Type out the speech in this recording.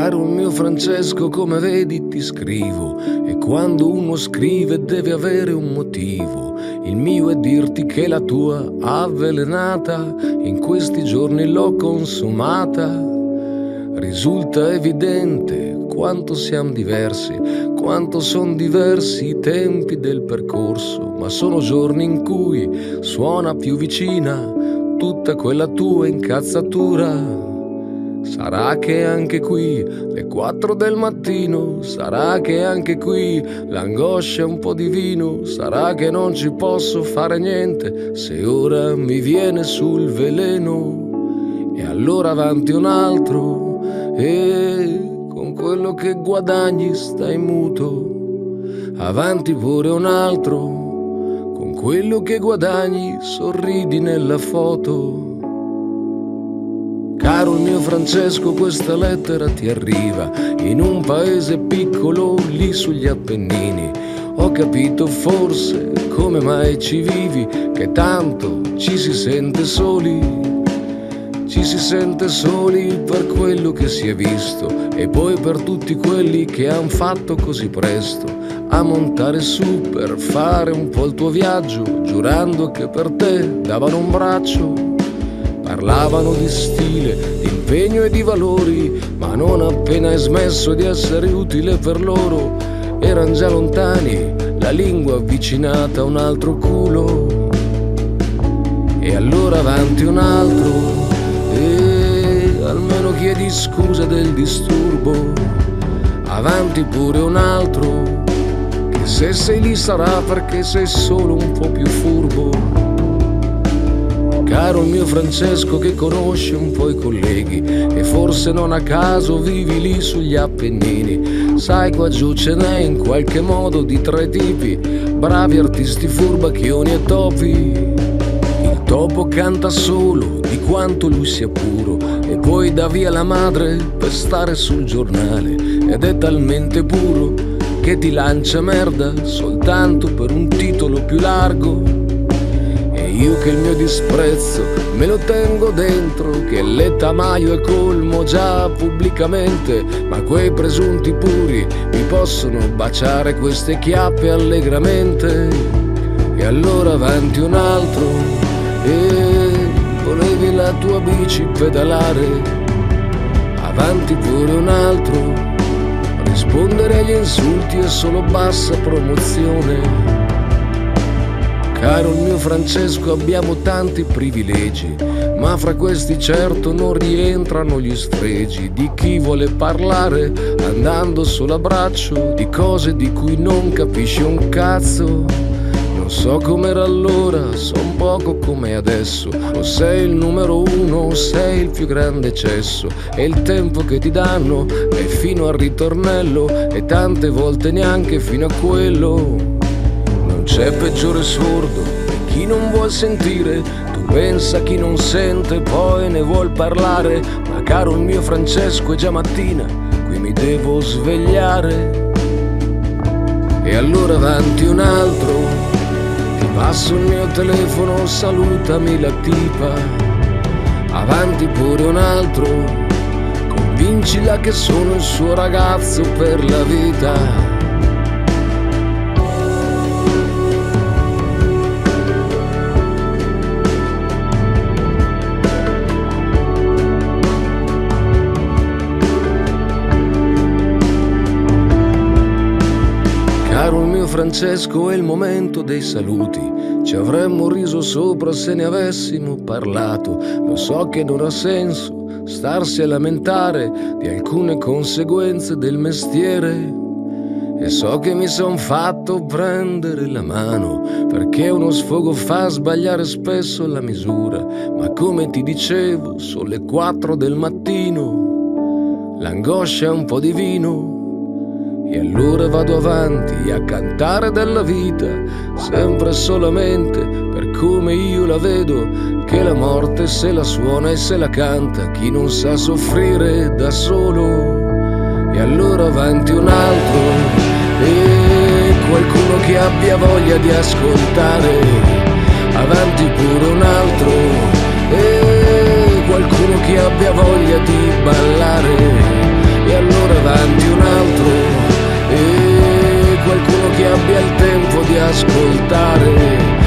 Caro il mio Francesco, come vedi ti scrivo, e quando uno scrive deve avere un motivo. Il mio è dirti che la tua avvelenata in questi giorni l'ho consumata. Risulta evidente quanto siamo diversi, quanto son diversi i tempi del percorso, ma sono giorni in cui suona più vicina tutta quella tua incazzatura. Sarà che anche qui le 4 del mattino, sarà che anche qui l'angoscia è un po' di vino, sarà che non ci posso fare niente se ora mi viene sul veleno. E allora avanti un altro, e con quello che guadagni stai muto. Avanti pure un altro, con quello che guadagni sorridi nella foto. Caro il mio Francesco, questa lettera ti arriva in un paese piccolo lì sugli Appennini. Ho capito forse come mai ci vivi, che tanto ci si sente soli. Ci si sente soli per quello che si è visto e poi per tutti quelli che han fatto così presto a montare su per fare un po' il tuo viaggio, giurando che per te davano un braccio. Parlavano di stile, di impegno e di valori, ma non appena hai smesso di essere utile per loro, eran già lontani, la lingua avvicinata a un altro culo. E allora avanti un altro, e almeno chiedi scusa del disturbo. Avanti pure un altro, che se sei lì sarà perché sei solo un po' più furbo. Caro il mio Francesco, che conosce un po' i colleghi e forse non a caso vivi lì sugli Appennini, sai qua giù ce n'è in qualche modo di 3 tipi, bravi artisti, furbacchioni e topi. Il topo canta solo di quanto lui sia puro e poi dà via la madre per stare sul giornale, ed è talmente puro che ti lancia merda soltanto per un titolo più largo. Io che il mio disprezzo me lo tengo dentro, che l'etamaio è colmo già pubblicamente, ma quei presunti puri mi possono baciare queste chiappe allegramente. E allora avanti un altro, e volevi la tua bici pedalare. Avanti pure un altro, rispondere agli insulti è solo bassa promozione. Caro il mio Francesco, abbiamo tanti privilegi, ma fra questi certo non rientrano gli sfregi di chi vuole parlare andando solo a braccio di cose di cui non capisce un cazzo. Non so com'era allora, so un poco come adesso, o sei il numero 1 o sei il più grande eccesso, e il tempo che ti danno è fino al ritornello e tante volte neanche fino a quello. C'è peggiore sordo di chi non vuol sentire, tu pensa chi non sente poi ne vuol parlare, ma caro il mio Francesco è già mattina, qui mi devo svegliare. E allora avanti un altro, ti passo il mio telefono, salutami la tipa. Avanti pure un altro, convincila che sono il suo ragazzo per la vita. Caro il mio Francesco, è il momento dei saluti, ci avremmo riso sopra se ne avessimo parlato. Lo so che non ha senso starsi a lamentare di alcune conseguenze del mestiere, e so che mi son fatto prendere la mano perché uno sfogo fa sbagliare spesso la misura, ma come ti dicevo sono le 4 del mattino, l'angoscia è un po' di vino. E allora vado avanti a cantare della vita, sempre e solamente per come io la vedo, che la morte se la suona e se la canta chi non sa soffrire da solo. E allora avanti un altro, e qualcuno che abbia voglia di ascoltare. Avanti pure un altro, e qualcuno che abbia voglia di ballare. E allora abbia il tempo di ascoltare